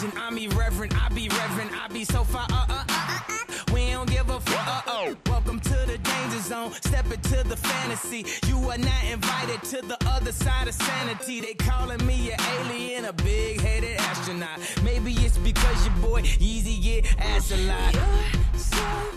legend, I'm irreverent, I be reverent, I be so far, we don't give a fuck, Welcome to the danger zone, step into the fantasy. You are not invited to the other side of sanity. They calling me an alien, a big-headed astronaut. Maybe it's because your boy Yeezy get ass a lot. You're so